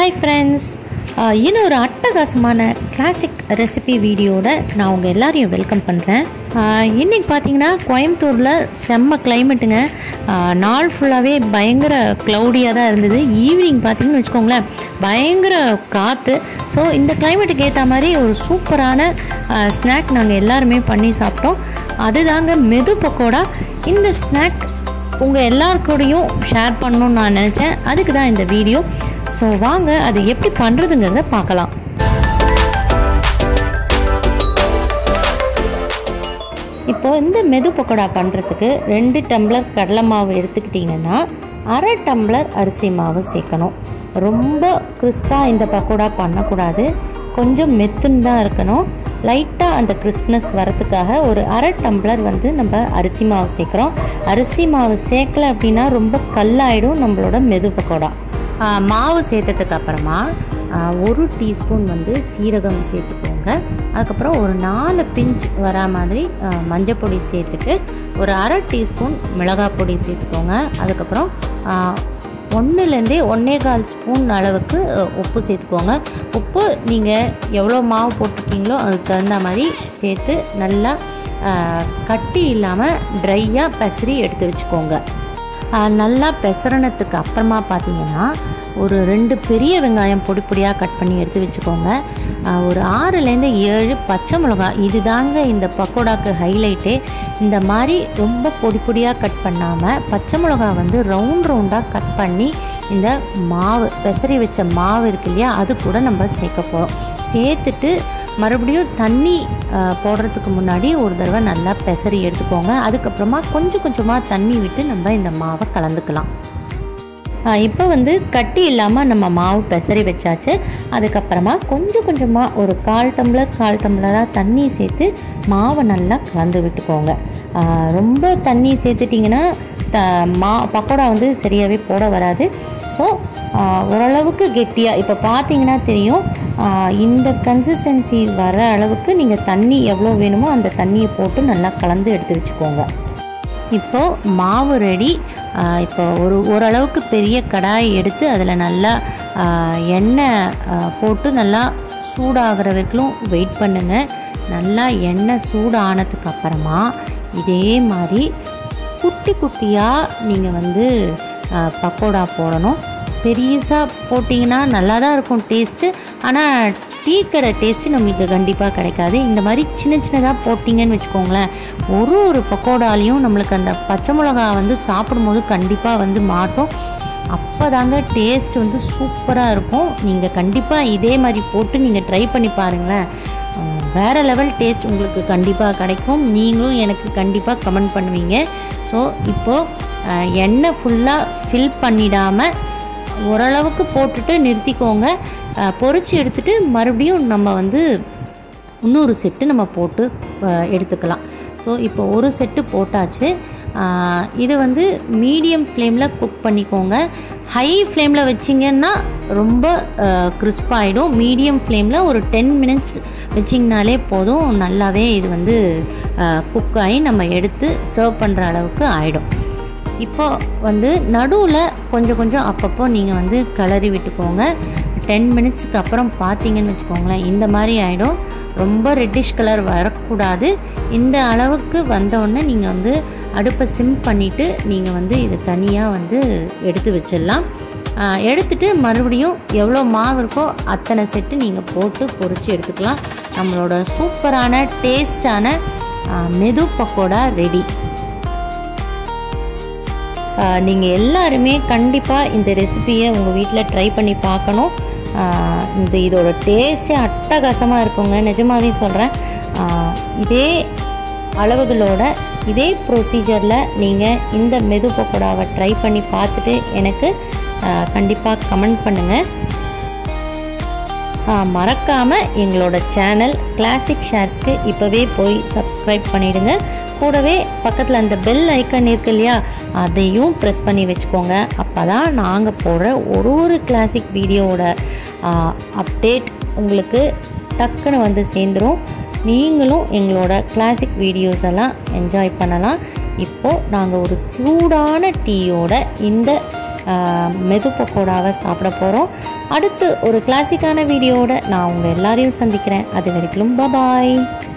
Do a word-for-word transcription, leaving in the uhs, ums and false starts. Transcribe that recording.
Hi friends, இன்னொரு அட்டகாசமான classic recipe வீடியோட நான் உங்கள் எல்லாரையும் வெல்கம் பண்ணுறேன். இன்றைக்கி பார்த்தீங்கன்னா கோயம்புத்தூரில் செம்ம கிளைமேட்டுங்க. நாள் ஃபுல்லாகவே பயங்கர க்ளவுடியாக தான் இருந்தது. ஈவினிங் பார்த்திங்கன்னு வச்சுக்கோங்களேன், பயங்கர காற்று. ஸோ இந்த கிளைமேட்டுக்கு ஏற்ற மாதிரி ஒரு சூப்பரான ஸ்நாக் நாங்கள் எல்லாருமே பண்ணி சாப்பிட்டோம். அதுதாங்க மெது பக்கோடா. இந்த ஸ்நாக் உங்கள் எல்லாருக்கூடையும் ஷேர் பண்ணணுன்னு நான் நினச்சேன். அதுக்கு தான் இந்த வீடியோ. ஸோ வாங்க அது எப்படி பண்ணுறதுங்கிறத பார்க்கலாம். இப்போ இந்த மெது பக்கோடா பண்ணுறதுக்கு ரெண்டு டம்ளர் கடலை மாவு எடுத்துக்கிட்டிங்கன்னா அரை டம்ளர் அரிசி மாவு சேர்க்கணும். ரொம்ப கிறிஸ்பாக இந்த பக்கோடா பண்ணக்கூடாது, கொஞ்சம் மெத்துன்னு தான் இருக்கணும். லைட்டாக அந்த கிறிஸ்ப்னஸ் வரத்துக்காக ஒரு அரை டம்ளர் வந்து நம்ம அரிசி மாவு சேர்க்குறோம். அரிசி மாவு சேர்க்கலை அப்படின்னா ரொம்ப கல்லாயிடும் நம்மளோட மெது பக்கோடா. மாவு சேர்த்ததுக்கு அப்புறமா ஒரு டீஸ்பூன் வந்து சீரகம் சேர்த்துக்கோங்க. அதுக்கப்புறம் ஒரு நாலு பிஞ்ச் வரா மாதிரி மஞ்சள் பொடி சேர்த்துட்டு ஒரு அரை டீஸ்பூன் மிளகாய் பொடி சேர்த்துக்கோங்க. அதுக்கப்புறம் ஒன்றுலேருந்தே ஒன்றே கால் ஸ்பூன் அளவுக்கு உப்பு சேர்த்துக்கோங்க. உப்பு நீங்கள் எவ்வளோ மாவு போட்டிருக்கீங்களோ அதுக்கு தகுந்த மாதிரி சேர்த்து நல்லா கட்டி இல்லாமல் ட்ரையாக பெசரி எடுத்து வச்சுக்கோங்க. நல்லா பெசரணத்துக்கு அப்புறமா பார்த்தீங்கன்னா ஒரு ரெண்டு பெரிய வெங்காயம் பொடி பொடியாக கட் பண்ணி எடுத்து வச்சுக்கோங்க. ஒரு ஆறுலேருந்து ஏழு பச்சை மிளகாய், இது தாங்க இந்த பக்கோடாக்கு ஹைலைட்டே. இந்த மாதிரி ரொம்ப பொடி பொடியாக கட் பண்ணாமல் பச்சை மிளகா வந்து ரவுண்ட் ரவுண்டாக கட் பண்ணி இந்த மாவு பெசரி வச்ச மாவு இருக்கு இல்லையா, அது கூட நம்ம சேர்க்க போகிறோம். சேர்த்துட்டு மறுபடியும் தண்ணி போடுறதுக்கு முன்னாடி ஒரு தடவை நல்லா பெசரி எடுத்துக்கோங்க. அதுக்கப்புறமா கொஞ்சம் கொஞ்சமாக தண்ணி விட்டு நம்ம இந்த மாவை கலந்துக்கலாம். இப்போ வந்து கட்டி இல்லாமல் நம்ம மாவு பெசரி வச்சாச்சு. அதுக்கப்புறமா கொஞ்சம் கொஞ்சமாக ஒரு கால் டம்ளர் கால் டம்ளராக தண்ணி சேர்த்து மாவை நல்லா கலந்து விட்டுக்கோங்க. ரொம்ப தண்ணி சேர்த்துட்டிங்கன்னா த மா பக்கோடா வந்து சரியாகவே போட வராது. ஸோ ஓரளவுக்கு கெட்டியாக இப்போ பார்த்தீங்கன்னா தெரியும், இந்த கன்சிஸ்டன்சி வர அளவுக்கு நீங்கள் தண்ணி எவ்வளோ வேணுமோ அந்த தண்ணியை போட்டு நல்லா கலந்து எடுத்து வச்சுக்கோங்க. இப்போது மாவு ரெடி. இப்போ ஒரு ஓரளவுக்கு பெரிய கடாய் எடுத்து அதில் நல்லா எண்ணெய் போட்டு நல்லா சூடாகிற வரைக்கும் வெயிட் பண்ணுங்கள். நல்லா எண்ணெய் சூடு ஆனதுக்கு அப்புறமா இதே மாதிரி குட்டி குட்டியாக நீங்கள் வந்து பக்கோடா போடணும். பெரியசாக போட்டிங்கன்னா நல்லா தான் இருக்கும் டேஸ்ட்டு, ஆனால் டீ கடை டேஸ்ட்டு நம்மளுக்கு கண்டிப்பாக கிடைக்காது. இந்த மாதிரி சின்ன சின்னதாக போட்டிங்கன்னு வச்சுக்கோங்களேன், ஒரு ஒரு பக்கோடாலையும் நம்மளுக்கு அந்த பச்சை மிளகா வந்து சாப்பிடும்போது கண்டிப்பாக வந்து மாட்டோம். அப்போ தாங்க டேஸ்ட் வந்து சூப்பராக இருக்கும். நீங்கள் கண்டிப்பாக இதே மாதிரி போட்டு நீங்கள் ட்ரை பண்ணி பாருங்களேன், வேறு லெவல் டேஸ்ட் உங்களுக்கு கண்டிப்பாக கிடைக்கும். நீங்களும் எனக்கு கண்டிப்பாக கமெண்ட் பண்ணுவீங்க. ஸோ இப்போது எண்ணெய் ஃபுல்லாக ஃபில் பண்ணிடாமல் ஓரளவுக்கு போட்டுட்டு நிறுத்திக்கோங்க. பொரிச்சு எடுத்துகிட்டு மறுபடியும் நம்ம வந்து இன்னொரு செட்டு நம்ம போட்டு எடுத்துக்கலாம். ஸோ இப்போ ஒரு செட்டு போட்டாச்சு. இது வந்து மீடியம் ஃப்ளேமில் குக் பண்ணிக்கோங்க. ஹை ஃப்ளேமில் வச்சிங்கன்னா ரொம்ப கிறிஸ்பாகிடும். மீடியம் ஃப்ளேமில் ஒரு டென் மினிட்ஸ் வச்சிங்கனாலே போதும், நல்லாவே இது வந்து குக் ஆகி நம்ம எடுத்து சர்வ் பண்ணுற அளவுக்கு ஆகிடும். இப்போ வந்து நடுவில் கொஞ்சம் கொஞ்சம் அப்பப்போ நீங்கள் வந்து கிளறி விட்டுக்கோங்க. டென் மினிட்ஸுக்கு அப்புறம் பார்த்தீங்கன்னு வச்சுக்கோங்களேன், இந்த மாதிரி ஆகிடும். ரொம்ப ரெட்டிஷ் கலர் வரக்கூடாது. இந்த அளவுக்கு வந்தோடனே நீங்கள் வந்து அடுப்பை சிம் பண்ணிவிட்டு நீங்கள் வந்து இதை தனியாக வந்து எடுத்து வச்சிடலாம். எடுத்துகிட்டு மறுபடியும் எவ்வளோ மாவு இருக்கோ அத்தனை செட்டு நீங்கள் போட்டு பொரித்து எடுத்துக்கலாம். நம்மளோட சூப்பரான டேஸ்டான மெது பக்கோடா ரெடி. நீங்கள் எல்லாருமே கண்டிப்பாக இந்த ரெசிபியை உங்கள் வீட்டில் ட்ரை பண்ணி பார்க்கணும். இந்த இதோட டேஸ்ட்டே அட்டகாசமாக இருக்குங்க, நிஜமாகவே சொல்கிறேன். இதே அளவுகளோட இதே ப்ரொசீஜரில் நீங்கள் இந்த மெது பக்கோடாவை ட்ரை பண்ணி பார்த்துட்டு எனக்கு கண்டிப்பாக கமெண்ட் பண்ணுங்கள். மறக்காமல் எங்களோட சேனல் கிளாசிக் ஷேர்ஸ்க்கு இப்போவே போய் சப்ஸ்கிரைப் பண்ணிவிடுங்க. கூடவே பக்கத்தில் அந்த பெல் ஐக்கன் இருக்கு இல்லையா, அதையும் ப்ரெஸ் பண்ணி வச்சுக்கோங்க. அப்போ தான் நாங்கள் போடுற ஒரு ஒரு கிளாசிக் வீடியோவோட அப்டேட் உங்களுக்கு டக்குன்னு வந்து சேர்ந்துடும். நீங்களும் எங்களோட கிளாசிக் வீடியோஸ் எல்லாம் என்ஜாய் பண்ணலாம். இப்போது நாங்கள் ஒரு சூடான டீயோட இந்த மெது பக்கோடாவை சாப்பிட போகிறோம். அடுத்து ஒரு கிளாசிக்கான வீடியோவோட நான் உங்கள் எல்லாரையும் சந்திக்கிறேன். அது வரைக்கும் பாய்.